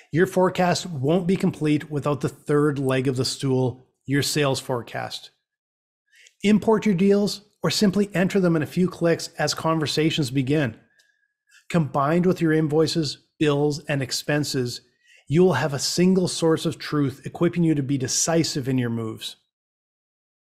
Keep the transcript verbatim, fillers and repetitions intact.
Your forecast won't be complete without the third leg of the stool, your sales forecast. Import your deals or simply enter them in a few clicks as conversations begin. Combined with your invoices, bills, and expenses, you will have a single source of truth equipping you to be decisive in your moves.